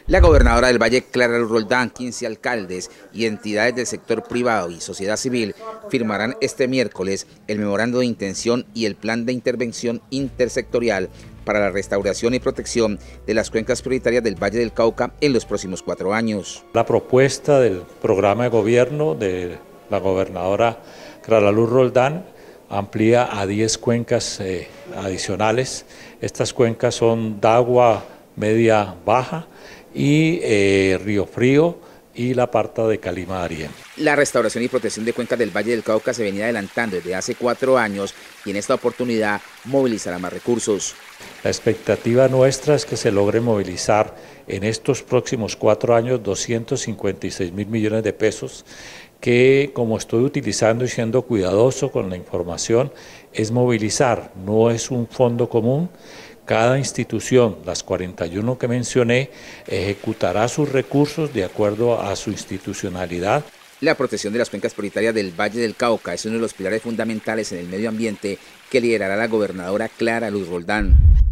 La gobernadora del Valle, Clara Luz Roldán, 15 alcaldes y entidades del sector privado y sociedad civil firmarán este miércoles el memorando de intención y el plan de intervención intersectorial para la restauración y protección de las cuencas prioritarias del Valle del Cauca en los próximos 4 años. La propuesta del programa de gobierno de la gobernadora Clara Luz Roldán amplía a 10 cuencas adicionales. Estas cuencas son Dagua, Media, Baja y Río Frío y la parte de Calima Darién. La restauración y protección de cuencas del Valle del Cauca se venía adelantando desde hace 4 años y en esta oportunidad movilizará más recursos. La expectativa nuestra es que se logre movilizar en estos próximos 4 años 256.000 millones de pesos, que, como estoy utilizando y siendo cuidadoso con la información, es movilizar, no es un fondo común. Cada institución, las 41 que mencioné, ejecutará sus recursos de acuerdo a su institucionalidad. La protección de las cuencas prioritarias del Valle del Cauca es uno de los pilares fundamentales en el medio ambiente que liderará la gobernadora Clara Luz Roldán.